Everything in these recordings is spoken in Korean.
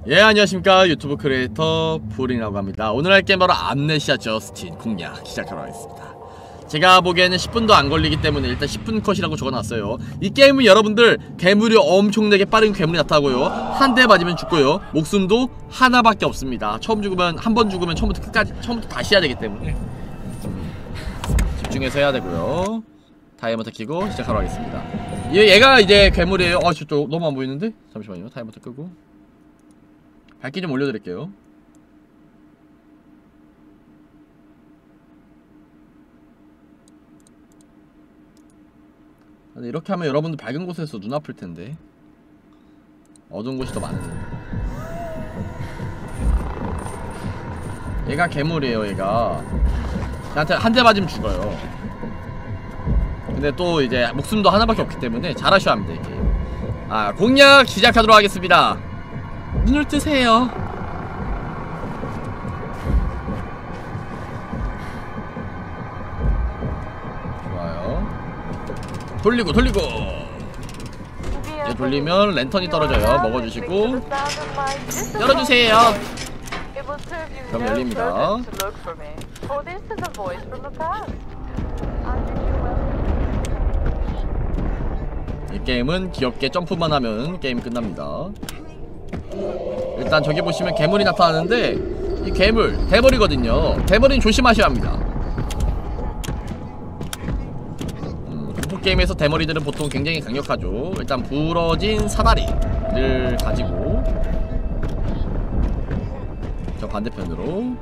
예, 안녕하십니까. 유튜브 크리에이터 불이라고 합니다. 오늘 할 게임 바로 암네시아 저스틴 공략 시작하도록 하겠습니다. 제가 보기에는 10분도 안 걸리기 때문에 일단 10분 컷이라고 적어놨어요. 이 게임은 여러분들 괴물이 엄청나게 빠른 괴물이 나타나고요, 한 대 맞으면 죽고요, 목숨도 하나밖에 없습니다. 한 번 죽으면 처음부터 다시 해야 되기 때문에 집중해서 해야 되고요. 타이머터 켜고 시작하도록 하겠습니다. 얘가 이제 괴물이에요. 저 너무 안 보이는데? 잠시만요. 타이머터 끄고 밝기 좀 올려드릴게요. 근데 이렇게 하면 여러분들 밝은 곳에서 눈 아플 텐데 어두운 곳이 더 많은데. 얘가 괴물이에요. 얘가 걔한테 한 대 맞으면 죽어요. 근데 또 이제 목숨도 하나밖에 없기 때문에 잘하셔야 합니다. 이게 공략 시작하도록 하겠습니다. 눈을 뜨세요. 좋아요. 돌리고 이제 돌리면 랜턴이 떨어져요. 먹어주시고 열어주세요. 그럼 열립니다. 이 게임은 귀엽게 점프만 하면 게임 끝납니다. 일단 저기 보시면 괴물이 나타나는데, 이 괴물 대머리거든요. 대머리는 조심하셔야 합니다. 공포게임에서 대머리들은 보통 굉장히 강력하죠. 일단 부러진 사다리를 가지고 저 반대편으로.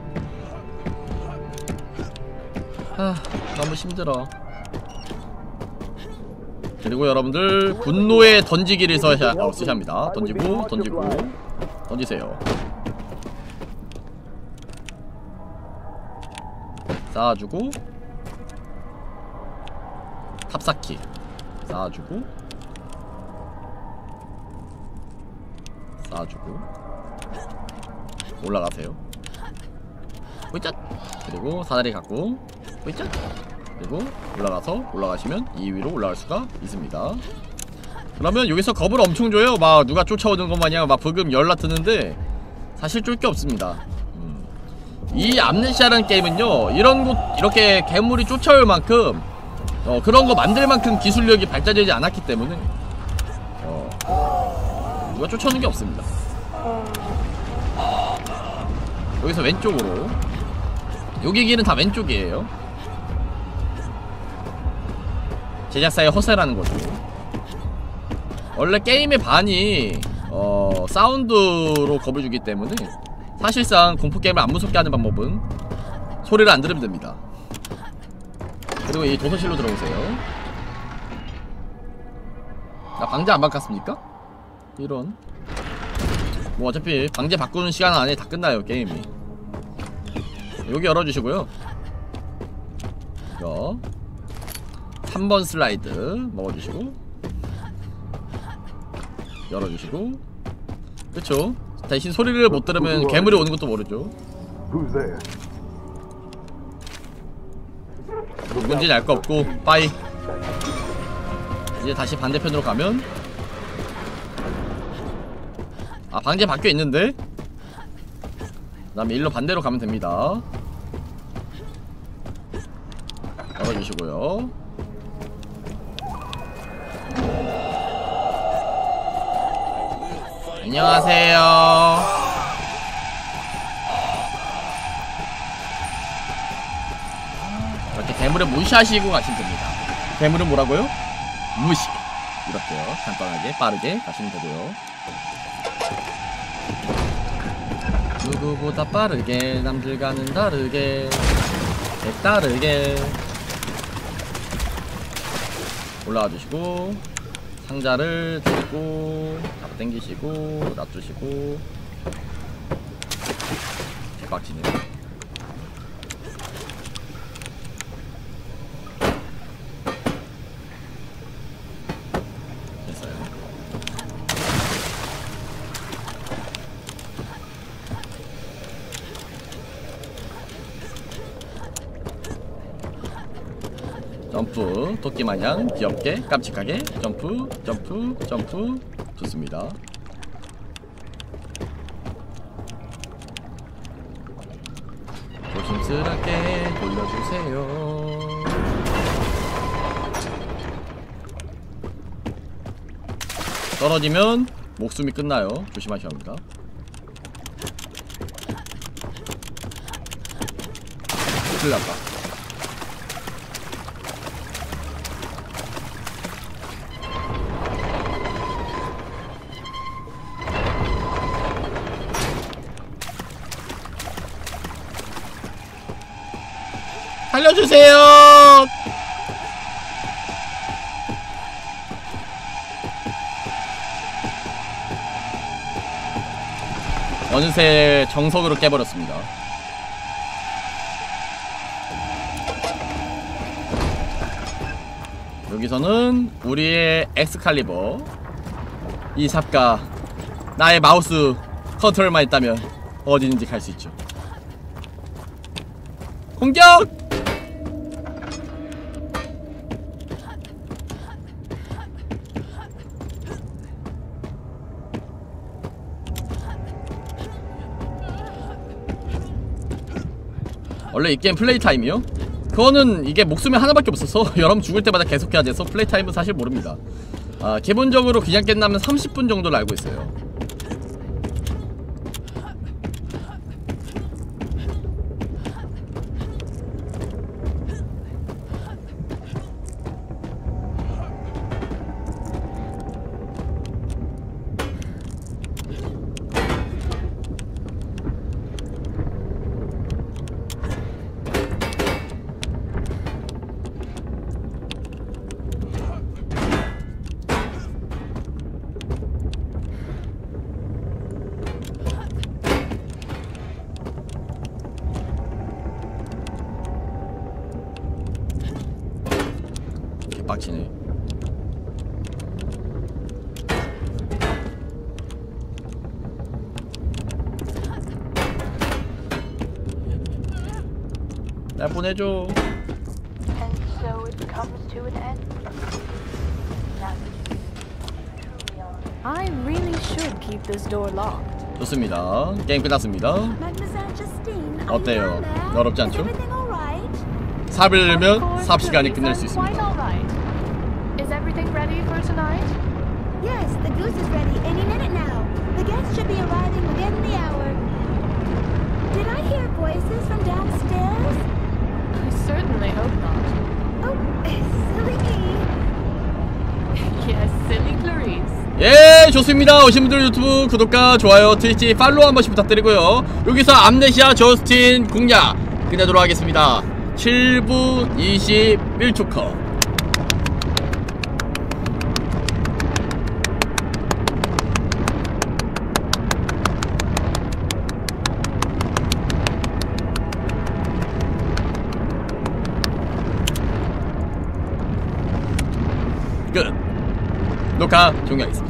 너무 힘들어. 그리고 여러분들 분노의 던지기를 쓰셔야 합니다. 던지고 던지세요. 쌓아주고 탑쌓기 쌓아주고 올라가세요. 호이cat. 그리고 사다리 갖고 호이cat. 그리고 올라가시면 이 위로 올라갈 수가 있습니다. 그러면 여기서 겁을 엄청 줘요. 막 누가 쫓아오는 것 마냥 막 브금 열나 뜨는데 사실 쫄 게 없습니다. 이 암네시아라는 게임은요, 이렇게 괴물이 쫓아올 만큼 그런 거 만들 만큼 기술력이 발달되지 않았기 때문에 누가 쫓아오는 게 없습니다. 여기서 왼쪽으로, 여기 길은 다 왼쪽이에요. 제작사의 허세라는 거죠. 원래 게임의 반이 사운드로 겁을 주기 때문에 사실상 공포게임을 안 무섭게 하는 방법은 소리를 안 들으면 됩니다. 그리고 이 도서실로 들어오세요. 방제 안 바꿨습니까? 이런. 뭐 어차피 방제 바꾸는 시간 안에 다 끝나요, 게임이. 여기 열어주시고요. 이거 3번 슬라이드 먹어주시고 열어주시고. 그쵸? 대신 소리를 못 들으면 괴물이 오는 것도 모르죠. 누군지 알 거 없고 빠이. 이제 다시 반대편으로 가면 방제 바뀌어 있는데, 그 다음에 일로 반대로 가면 됩니다. 열어주시고요. 안녕하세요. 이렇게 괴물을 무시하시고 가시면 됩니다. 괴물은 뭐라고요? 무시. 이렇게요. 간단하게 빠르게 가시면 되고요. 누구보다 빠르게, 남들과는 다르게, 색다르게 올라와 주시고, 상자를 들고 잡아 당기시고 놔두시고. 개빡치네. 됐어요. 점프, 토끼마냥 귀엽게 깜찍하게 점프. 좋습니다. 쓸쓸하게 돌려주세요. 떨어지면 목숨이 끝나요. 조심하셔야 합니다. 큰일 났다. 살려주세요! 어느새 정석으로 깨버렸습니다. 여기서는 우리의 엑스칼리버 이 삽과 나의 마우스 컨트롤만 있다면 어디든지 갈 수 있죠. 공격! 원래 이 게임 플레이 타임이요? 그거는 이게 목숨이 하나밖에 없어서 여러분 죽을 때마다 계속 해야 돼서 플레이 타임은 사실 모릅니다. 기본적으로 그냥 끝나면 30분 정도를 알고 있어요. 빡치네. 날 보내줘. I really should keep this door locked. 좋습니다. 게임 끝났습니다. 어때요? 어렵지 않죠? 삽을 넣으면 삽 시간이 끝날 수 있습니다. Is everything ready for tonight? Yes, the goose is ready any minute now. The guests should be arriving within the hour. Did I hear voices from downstairs? I certainly hope not. Oh, silly me. Yes, silly Clarice. 예, 좋습니다. 오신 분들 유튜브 구독과 좋아요, 트위치 팔로우 한 번씩 부탁드리고요. 여기서 암네시아 저스틴 공략 끝내도록 하겠습니다. 7분 21초 컷. 끝. 녹화 종료하겠습니다.